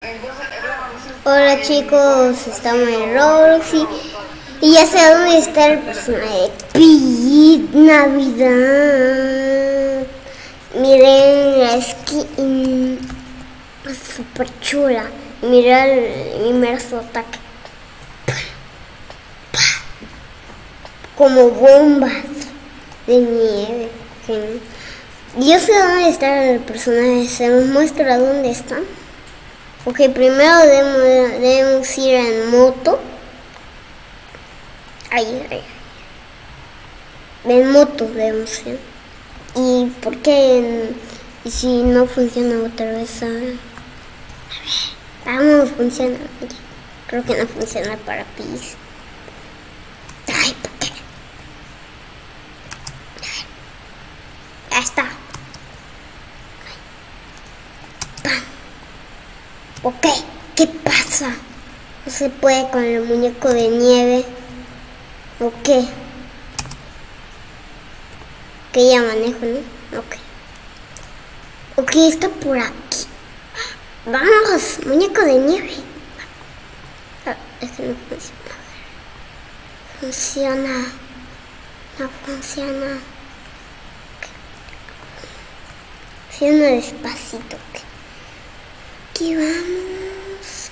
Hola chicos, estamos en Roblox y ya sé dónde está el personaje de Pete Navidad. Miren la skin, es super chula. Mira su ataque, como bombas de nieve. Yo sé dónde está el personaje, se me muestra dónde está. Ok, primero debemos ir en moto. Ahí. En moto debemos ir. ¿Y por qué? ¿Y si no funciona otra vez? A ver, vamos, funciona. Creo que no funciona para PIS. Ay, ¿por qué? Ya está. Ok, ¿qué pasa? No se puede con el muñeco de nieve. Ok. Que ya manejo, ¿no? Ok. Ok, está por aquí. Vamos, muñeco de nieve. Ah, este no funciona. Funciona. No funciona. Okay. Funciona despacito. Okay. Aquí vamos.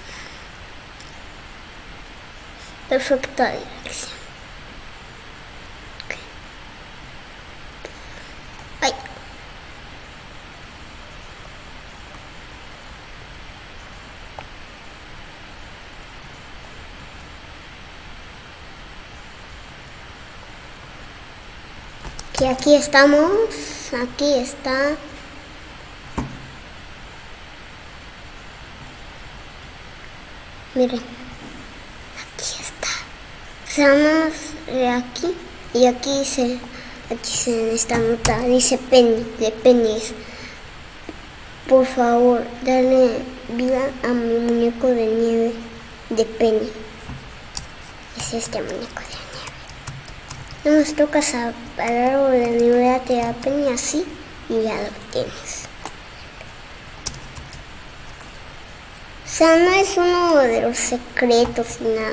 Perfecta dirección. Okay. Ay. Que aquí estamos. Aquí está. Miren, aquí está. Seamos de aquí y aquí en esta nota dice Penny, de Penny. Por favor, dale vida a mi muñeco de nieve de Penny. Es este muñeco de nieve. No nos toca separar o la nieve te da Penny así y ya lo tienes. O sea, no es uno de los secretos ni nada.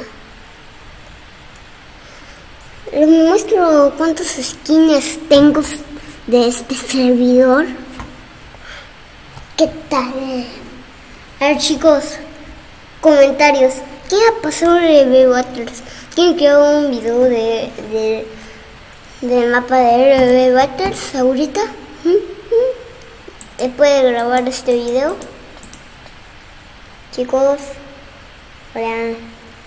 Les muestro cuántos skins tengo de este servidor. ¿Qué tal? A ver chicos, comentarios. ¿Qué ha pasado de RB Battles? ¿Quieren que haga un video del mapa de RB Battles ahorita? ¿Se puede grabar este video? Chicos, hola.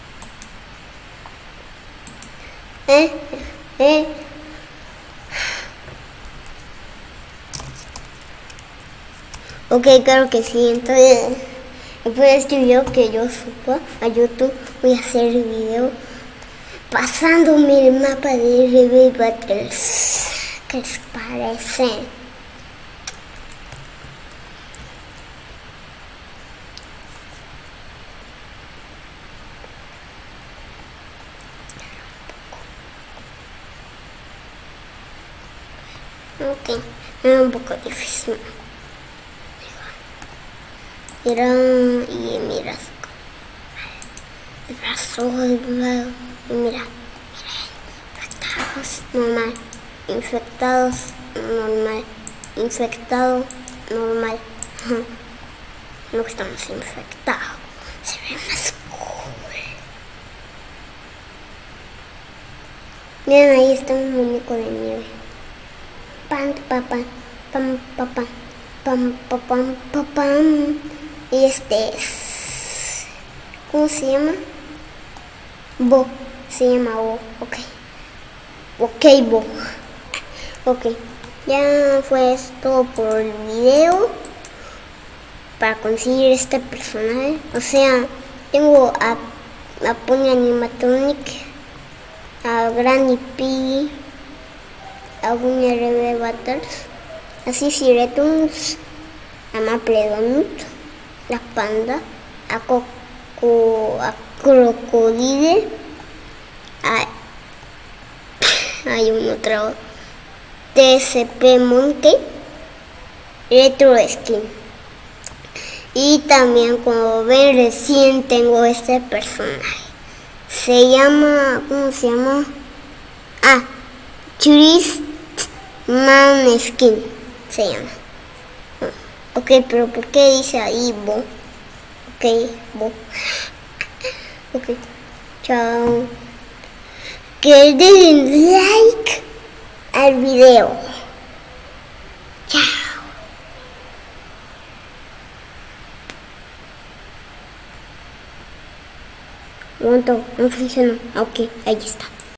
Ok, claro que sí. Entonces, después de este video que yo subo a YouTube, voy a hacer el video pasándome el mapa de RB Battles. ¿Qué les parece? Ok, era un poco difícil. Mira, y mira el brazo del lado. Y mira, infectados, normal. Infectados, normal. Infectado, normal. No estamos infectados. Se ve más cool. Miren, ahí está un muñeco de nieve. Pam, pam, pam, pam, pam, pam, pam, pam, pam, pam. Y este es... ¿Cómo se llama? Bo. Se llama Bo. Ok. Ok, Bo. Ok. Ya fue todo por el video. Para conseguir este personaje. O sea, tengo a Pony Animatronic, a Granny Piggy, a Bunny RB Battles, a Sissy Returns, a Maple Donut, la Panda, a Crocodile, hay un otro TSP Monkey, Retro Skin. Y también, como ven, recién tengo este personaje. Se llama, ¿cómo se llama? Ah, Chris Maneskin se llama. Ok, pero ¿por qué dice ahí Bo? Ok, Bo. Ok, chao. Que den like al video. Chao. Un momento, no funciona. Ok, ahí está.